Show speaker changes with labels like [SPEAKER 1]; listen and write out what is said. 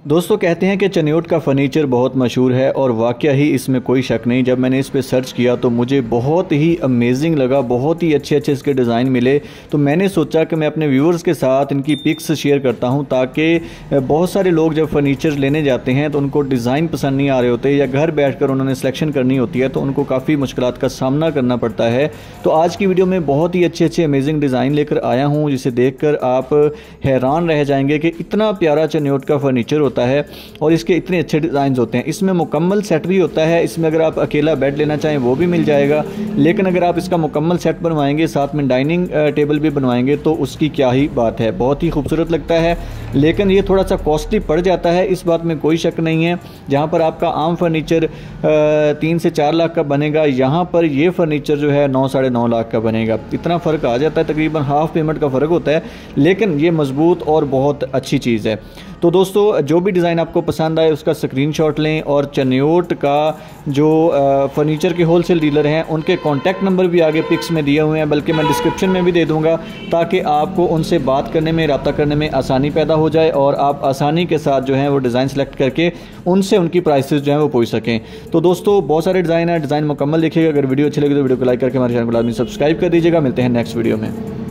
[SPEAKER 1] दोस्तों कहते हैं कि चनियोट का फ़र्नीचर बहुत मशहूर है और वाकया ही इसमें कोई शक नहीं। जब मैंने इस पे सर्च किया तो मुझे बहुत ही अमेजिंग लगा, बहुत ही अच्छे अच्छे इसके डिज़ाइन मिले। तो मैंने सोचा कि मैं अपने व्यूअर्स के साथ इनकी पिक्स शेयर करता हूं, ताकि बहुत सारे लोग जब फर्नीचर लेने जाते हैं तो उनको डिज़ाइन पसंद नहीं आ रहे होते या घर बैठ कर उन्होंने सिलेक्शन करनी होती है तो उनको काफ़ी मुश्किलात का सामना करना पड़ता है। तो आज की वीडियो में बहुत ही अच्छे अच्छे अमेजिंग डिज़ाइन लेकर आया हूँ, जिसे देख कर आप हैरान रह जाएंगे कि इतना प्यारा चनियोट का फ़र्नीचर होता है और इसके इतने अच्छे डिज़ाइन होते हैं। इसमें मुकम्मल सेट भी होता है। इसमें अगर आप अकेला बेड लेना चाहें वो भी मिल जाएगा, लेकिन अगर आप इसका मुकम्मल सेट बनवाएंगे, साथ में डाइनिंग टेबल भी बनवाएंगे, तो उसकी क्या ही बात है। बहुत ही खूबसूरत लगता है, लेकिन ये थोड़ा सा कॉस्टली पड़ जाता है, इस बात में कोई शक नहीं है। जहाँ पर आपका आम फर्नीचर 3 से 4 लाख का बनेगा, यहाँ पर ये फर्नीचर जो है 9 साढ़े 9 लाख का बनेगा। इतना फ़र्क आ जाता है, तकरीबन हाफ पेमेंट का फ़र्क होता है, लेकिन ये मजबूत और बहुत अच्छी चीज़ है। तो दोस्तों जो भी डिज़ाइन आपको पसंद आए उसका स्क्रीनशॉट लें और चनियोट का जो फर्नीचर के होलसेल डीलर हैं उनके कॉन्टैक्ट नंबर भी आगे पिक्स में दिए हुए हैं, बल्कि मैं डिस्क्रिप्शन में भी दे दूंगा, ताकि आपको उनसे बात करने में, रब्ता करने में आसानी पैदा हो जाए और आप आसानी के साथ जो है वो डिज़ाइन सेलेक्ट करके उनसे उनकी प्राइसेस जो है वो पूछ सकें। तो दोस्तों बहुत सारे डिज़ाइन है, डिज़ाइन मुकम्मल देखिएगा। अगर वीडियो अच्छी लगी तो वीडियो को लाइक करके हमारे चैनल को लाजमी सब्सक्राइब कर दीजिएगा। मिलते हैं नेक्स्ट वीडियो में।